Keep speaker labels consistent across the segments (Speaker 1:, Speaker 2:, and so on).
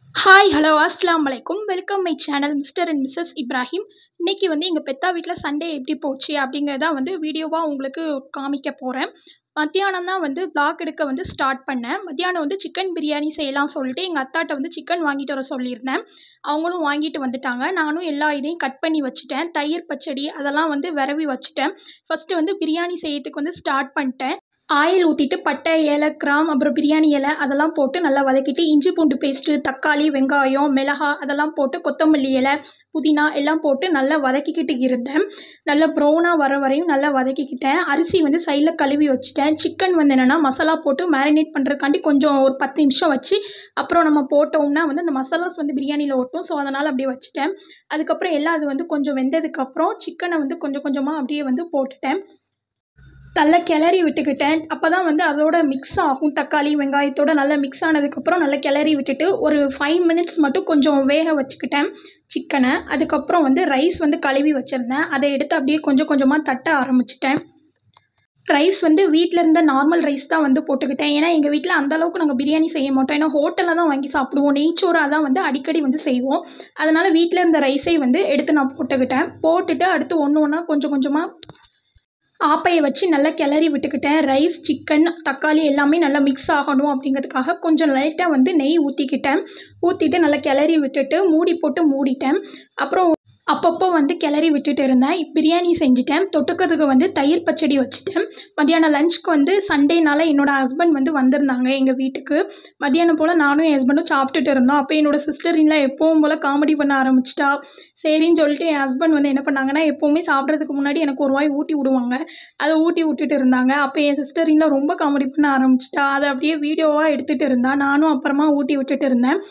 Speaker 1: Hi hello அஸ்லாம் வலைக்கும் welcome my channel mister and missus Ibrahim. இன்றைக்கி எங்கள் பெத்தா வீட்டில் சண்டே எப்படி போச்சு அப்படிங்கிறத வீடியோவாக உங்களுக்கு காமிக்க போகிறேன். மத்தியானம் தான் வ்ளாக் எடுக்க ஸ்டார்ட் பண்ணேன். மத்தியானம் சிக்கன் பிரியாணி செய்யலாம் சொல்லிட்டு எங்கள் அத்தாட்ட சிக்கன் வாங்கிட்டு வர சொல்லியிருந்தேன். அவங்களும் வாங்கிட்டு வந்துட்டாங்க. நானும் எல்லா இதையும் கட் பண்ணி வச்சுட்டேன். தயிர் பச்சடி அதெல்லாம் விரவி வச்சுட்டேன். ஃபஸ்ட்டு பிரியாணி செய்யறதுக்கு ஸ்டார்ட் பண்ணிட்டேன். ஆயில் ஊற்றிட்டு பட்டை, ஏலக்காய், கிராம்பு, அப்புறம் பிரியாணி இலை அதெல்லாம் போட்டு நல்லா வதக்கிட்டு இஞ்சி பூண்டு பேஸ்ட்டு, தக்காளி, வெங்காயம், மிளகாய் அதெல்லாம் போட்டு கொத்தமல்லி இலை, புதினா எல்லாம் போட்டு நல்லா வதக்கிக்கிட்டு இருந்தேன். நல்லா ப்ரௌனாக வர வரையும் நல்லா வதக்கிக்கிட்டேன். அரிசி சைடில் கழுவி வச்சுட்டேன். சிக்கன் என்னென்னா மசாலா போட்டு மேரினேட் பண்ணுறதுக்காண்டி கொஞ்சம் ஒரு 10 நிமிஷம் வச்சு அப்புறம் நம்ம போட்டோம்னா அந்த மசாலாஸ் பிரியாணியில் ஒட்டும். ஸோ அதனால் அப்படியே வச்சுட்டேன். அதுக்கப்புறம் எல்லாம் அது கொஞ்சம் வெந்ததுக்கப்புறம் சிக்கனை கொஞ்சம் கொஞ்சமாக அப்படியே போட்டுட்டேன். நல்லா கிளறி விட்டுக்கிட்டேன். அப்போ தான் அதோட மிக்ஸ் ஆகும். தக்காளி வெங்காயத்தோடு நல்லா மிக்ஸ் ஆனதுக்கப்புறம் நல்லா கிளறி விட்டுட்டு ஒரு 5 மினிட்ஸ் மட்டும் கொஞ்சம் வேக வச்சுக்கிட்டேன் சிக்கனை. அதுக்கப்புறம் ரைஸ் கழுவி வச்சுருந்தேன். அதை எடுத்து அப்படியே கொஞ்சம் கொஞ்சமாக தட்ட ஆரம்பிச்சிட்டேன். ரைஸ் வீட்டில் இருந்த நார்மல் ரைஸ் தான் போட்டுக்கிட்டேன். ஏன்னா எங்கள் வீட்டில் அந்தளவுக்கு நாங்கள் பிரியாணி செய்ய மாட்டோம். ஏன்னா ஹோட்டலில் தான் வாங்கி சாப்பிடுவோம். நெய்ச்சோறாக தான் அடிக்கடி செய்வோம். அதனால் வீட்டில் இருந்த ரைஸை எடுத்து நான் போட்டுக்கிட்டேன். போட்டுட்டு அடுத்து ஒன்று ஒன்றா கொஞ்சம் கொஞ்சமாக ஆப்பையை வச்சு நல்லா கிளறி விட்டுக்கிட்டேன். ரைஸ், சிக்கன், தக்காளி எல்லாமே நல்லா மிக்ஸ் ஆகணும் அப்படிங்கிறதுக்காக கொஞ்சம் லைட்டாக நெய் ஊற்றிக்கிட்டேன். ஊற்றிட்டு நல்லா கிளறி விட்டுட்டு மூடி போட்டு மூடிட்டேன். அப்புறம் அப்பப்போ கிளறி விட்டுட்டு இருந்தேன். பிரியாணி செஞ்சுட்டேன். தொட்டுக்கிறதுக்கு தயிர் பச்சடி வச்சுட்டேன். மத்தியானம் லஞ்சுக்கு சண்டேனால என்னோடய ஹஸ்பண்ட் வந்திருந்தாங்க எங்கள் வீட்டுக்கு. மத்தியானம் போல் நானும் என் ஹஸ்பண்டும் சாப்பிட்டுட்டு இருந்தோம். அப்போ என்னோடய சிஸ்டரின்லாம் எப்பவும் போல் காமெடி பண்ண ஆரம்பிச்சிட்டா. சரின்னு சொல்லிட்டு என் ஹஸ்பண்ட் என்ன பண்ணாங்கன்னா, எப்போவுமே சாப்பிட்றதுக்கு முன்னாடி எனக்கு ஒரு வாய் ஊட்டி விடுவாங்க. அதை ஊட்டி விட்டுட்டு இருந்தாங்க. அப்போ என் சிஸ்டரின்லாம் ரொம்ப காமெடி பண்ண ஆரம்பிச்சிட்டா. அதை அப்படியே வீடியோவாக எடுத்துகிட்டு இருந்தா. நானும் அப்புறமா ஊட்டி விட்டுட்டு இருந்தேன்.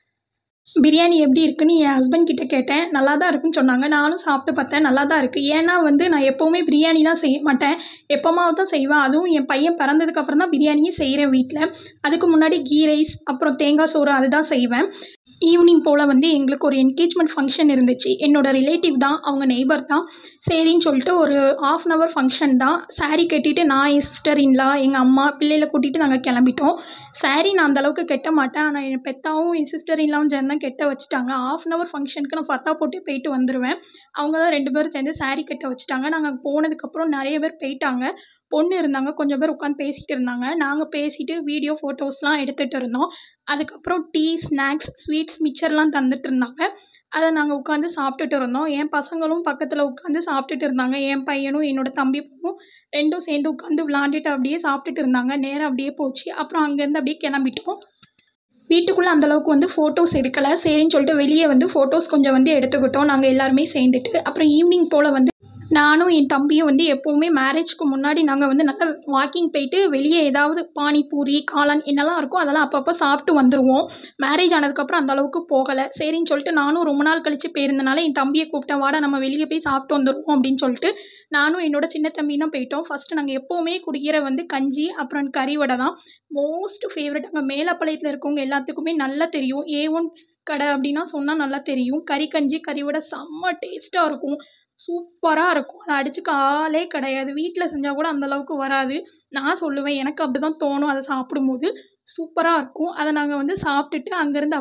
Speaker 1: பிரியாணி எப்படி இருக்குன்னு என் ஹஸ்பண்ட் கிட்டே கேட்டேன். நல்லா தான் இருக்குன்னு சொன்னாங்க. நானும் சாப்பிட்டு பார்த்தேன். நல்லா தான் இருக்குது. ஏன்னா நான் எப்போவுமே பிரியாணிலாம் செய்ய மாட்டேன். எப்போமாவது தான் செய்வேன். அதுவும் என் பையன் பிறந்ததுக்கப்புறம் தான் பிரியாணியே செய்கிறேன் வீட்டில். அதுக்கு முன்னாடி கீ ரைஸ் அப்புறம் தேங்காய் சோறு அதுதான் செய்வேன். ஈவினிங் போல் எங்களுக்கு ஒரு என்கேஜ்மெண்ட் ஃபங்க்ஷன் இருந்துச்சு. என்னோடய ரிலேட்டிவ் தான், அவங்க நெய்பர் தான். சரின்னு சொல்லிட்டு ஒரு 1/2 அன் ஹவர் ஃபங்க்ஷன் தான். சாரீ கட்டிட்டு நான், என் சிஸ்டர் இன்லா, எங்கள் அம்மா, பிள்ளைகளை கூட்டிகிட்டு நாங்கள் கிளம்பிட்டோம். சாரீ நான் அந்தளவுக்கு கட்ட மாட்டேன். ஆனால் என் பெத்தாவும் என் சிஸ்டர் இன்லாவும் சேர்ந்து தான் கட்ட வச்சுட்டாங்க. 1/2 அன் ஹவர் ஃபங்க்ஷனுக்கு நான் ஃபத்தா போட்டு போயிட்டு வந்துடுவேன். அவங்க தான் 2 பேரும் சேர்ந்து சாரீ கட்ட வச்சுட்டாங்க. நாங்கள் போனதுக்கப்புறம் நிறைய பேர் போயிட்டாங்க. பொண்ணு இருந்தாங்க. கொஞ்சம் பேர் உட்காந்து பேசிகிட்டு இருந்தாங்க. நாங்கள் பேசிவிட்டு வீடியோ ஃபோட்டோஸ்லாம் எடுத்துகிட்டு இருந்தோம். அதுக்கப்புறம் டீ, ஸ்நாக்ஸ், ஸ்வீட்ஸ் மிச்சர்லாம் தந்துட்டு இருந்தாங்க. அதை நாங்கள் உட்காந்து சாப்பிட்டுட்டு இருந்தோம். என் பசங்களும் பக்கத்தில் உட்காந்து சாப்பிட்டுட்டு இருந்தாங்க. என் பையனும் என்னோடய தம்பி பொண்ணும் 2ம் சேர்ந்து உட்காந்து விளாண்டுட்டு அப்படியே சாப்பிட்டுட்டு இருந்தாங்க. நேரம் அப்படியே போச்சு. அப்புறம் அங்கேருந்து அப்படியே கிளம்பிட்டோம். வீட்டுக்குள்ளே அந்தளவுக்கு ஃபோட்டோஸ் எடுக்கலை. சரின்னு சொல்லிட்டு வெளியே ஃபோட்டோஸ் கொஞ்சம் எடுத்துக்கிட்டோம் நாங்கள் எல்லாருமே சேர்ந்துட்டு. அப்புறம் ஈவினிங் போல் நானும் என் தம்பியும் எப்போவுமே மேரேஜ்க்கு முன்னாடி நாங்கள் நல்லா வாக்கிங் போயிட்டு வெளியே ஏதாவது பானிபூரி, காளான் என்னெல்லாம் இருக்கோ அதெல்லாம் அப்பப்போ சாப்பிட்டு வந்துடுவோம். மேரேஜ் ஆனதுக்கப்புறம் அந்தளவுக்கு போகலை. சரின்னு சொல்லிட்டு நானும் ரொம்ப நாள் கழித்து போயிருந்தனால என் தம்பியை கூப்பிட்டேன். வாடா நம்ம வெளியே போய் சாப்பிட்டு வந்துடுவோம் அப்படின்னு சொல்லிட்டு நானும் என்னோடய சின்ன தம்பி தான் போயிட்டோம். ஃபஸ்ட்டு நாங்கள் எப்போவுமே குடிக்கிற கஞ்சி அப்புறம் கறிவடை தான் மோஸ்ட் ஃபேவரட். அங்கே மேலப்பாளையத்தில் இருக்கவங்க எல்லாத்துக்குமே நல்லா தெரியும். A1 கடை அப்படின்னா சொன்னால் நல்லா தெரியும். கறிக்கஞ்சி, கறிவடை செம்ம டேஸ்ட்டாக இருக்கும். சூப்பராக இருக்கும். அதை அடிச்சுக்க ஆளே கிடையாது. வீட்டில் செஞ்சால் கூட அந்தளவுக்கு வராது. நான் சொல்லுவேன், எனக்கு அப்படி தான் தோணும். அதை சாப்பிடும்போது சூப்பராக இருக்கும். அதை நாங்கள் சாப்பிட்டுட்டு அங்கேருந்து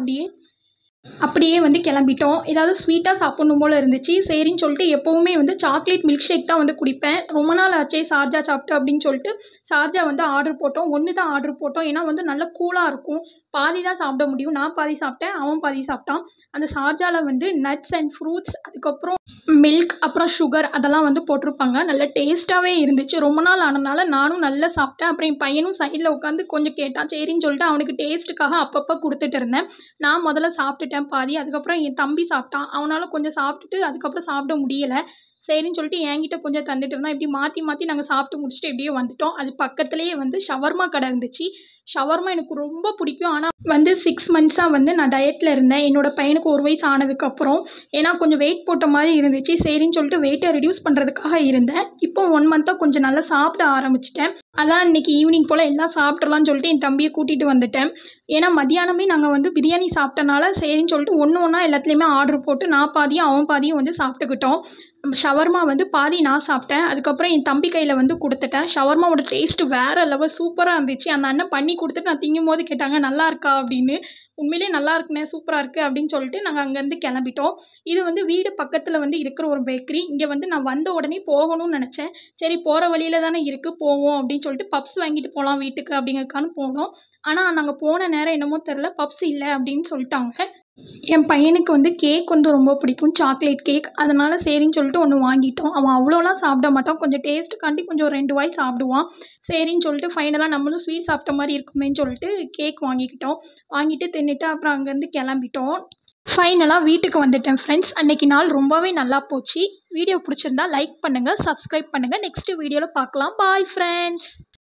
Speaker 1: அப்படியே கிளம்பிட்டோம். ஏதாவது ஸ்வீட்டாக சாப்பிட்ணும் போல் இருந்துச்சு. சரின்னு சொல்லிட்டு எப்போவுமே சாக்லேட் மில்க் ஷேக் தான் குடிப்பேன். ரொம்ப நாள் ஆச்சே ஷார்ஜா சாப்பிட்டு அப்படின்னு சொல்லிட்டு ஷார்ஜா ஆர்டர் போட்டோம். 1 தான் ஆர்டர் போட்டோம். ஏன்னா நல்லா கூலாக இருக்கும். பாதி தான் சாப்பிட முடியும். நான் பாதி சாப்பிட்டேன், அவன் பாதி சாப்பிட்டான். அந்த ஷார்ஜாவில் நட்ஸ் அண்ட் ஃப்ரூட்ஸ், அதுக்கப்புறம் மில்க், அப்புறம் சுகர் அதெல்லாம் போட்டிருப்பாங்க. நல்லா டேஸ்ட்டாகவே இருந்துச்சு. ரொம்ப நாள் ஆனதுனால நானும் நல்லா சாப்பிட்டேன். அப்புறம் என் பையனும் சைடில் உட்காந்து கொஞ்சம் கேட்டான். சரின்னு சொல்லிட்டு அவனுக்கு டேஸ்ட்டுக்காக அப்பப்போ கொடுத்துட்டு இருந்தேன். நான் முதல்ல சாப்பிட்டுட்டேன் பாதி. அதுக்கப்புறம் என் தம்பி சாப்பிட்டான். அவனால் கொஞ்சம் சாப்பிட்டுட்டு அதுக்கப்புறம் சாப்பிட முடியலை. சரின்னு சொல்லிட்டு என்கிட்ட கொஞ்சம் தந்துட்டு இருந்தான். இப்படி மாற்றி மாற்றி நாங்கள் சாப்பிட்டு முடிச்சுட்டு எப்படியோ வந்துட்டோம். அது பக்கத்துலேயே ஷவர்மா கடை இருந்துச்சு. ஷவர்மா எனக்கு ரொம்ப பிடிக்கும். ஆனால் 6 மந்த்ஸாக நான் டயட்டில் இருந்தேன். என்னோடய பையனுக்கு 1 வயசு ஆனதுக்கப்புறம். ஏன்னா கொஞ்சம் வெயிட் போட்ட மாதிரி இருந்துச்சு. சரின்னு சொல்லிட்டு வெயிட்டை ரெடியூஸ் பண்ணுறதுக்காக இருந்தேன். இப்போ 1 மந்த்தாக கொஞ்சம் நல்லா சாப்பிட ஆரம்பிச்சிட்டேன். அதான் இன்றைக்கி ஈவினிங் போல் எல்லாம் சாப்பிட்றலான்னு சொல்லிட்டு என் தம்பியை கூட்டிகிட்டு வந்துட்டேன். ஏன்னா மத்தியானமே நாங்கள் பிரியாணி சாப்பிட்டனால சரின்னு சொல்லிட்டு ஒன்றா எல்லாத்துலேயுமே ஆர்டர் போட்டு நான் பாதியும் அவன் பாதியும் சாப்பிட்டுக்கிட்டோம். ஷவர்மா பாதி நான் சாப்பிட்டேன். அதுக்கப்புறம் என் தம்பி கையில் கொடுத்துட்டேன். ஷவர்மாவோட டேஸ்ட்டு வேறு லெவல் சூப்பராக இருந்துச்சு. அந்த அண்ணன் பண்ணி கொடுத்துட்டு நான் திங்கும் போது கேட்டாங்க நல்லா இருக்கா அப்படின்னு. உண்மையிலே நல்லா இருக்குண்ணே, சூப்பராக இருக்குது அப்படின்னு சொல்லிட்டு நாங்கள் அங்கேருந்து கிளம்பிட்டோம். இது வந்து வீடு பக்கத்தில் வந்து இருக்கிற ஒரு பேக்கரி. இங்கே வந்து நான் வந்த உடனே போகணும்னு நினச்சேன். சரி போகிற வழியில தானே இருக்குது போவோம் அப்படின்னு சொல்லிட்டு பப்ஸ் வாங்கிட்டு போகலாம் வீட்டுக்கு அப்படிங்கிறதுக்கான போனோம். ஆனால் நாங்கள் போன நேரம் என்னமோ தெரில, பப்ஸ் இல்லை அப்படின்னு சொல்லிட்டாங்க. என் பையனுக்கு வந்து கேக் வந்து ரொம்ப பிடிக்கும், சாக்லேட் கேக். அதனால் சரின்னு சொல்லிட்டு ஒன்று வாங்கிட்டோம். அவன் அவ்வளோலாம் சாப்பிட மாட்டான், கொஞ்சம் டேஸ்ட்டுக்காண்டி கொஞ்சம் 2 வாய் சாப்பிடுவான். சரின்னு சொல்லிட்டு ஃபைனலாக நம்மளும் ஸ்வீட் சாப்பிட்ட மாதிரி இருக்குமேன்னு சொல்லிட்டு கேக் வாங்கிக்கிட்டோம். வாங்கிட்டு தின்னுட்டு அப்புறம் அங்கேருந்து கிளம்பிட்டோம். ஃபைனலாக வீட்டுக்கு வந்துட்டேன் ஃப்ரெண்ட்ஸ். அன்றைக்கி நாள் ரொம்பவே நல்லா போச்சு. வீடியோ பிடிச்சிருந்தா லைக் பண்ணுங்கள், சப்ஸ்கிரைப் பண்ணுங்கள். நெக்ஸ்ட்டு வீடியோவில் பார்க்கலாம். Bye friends.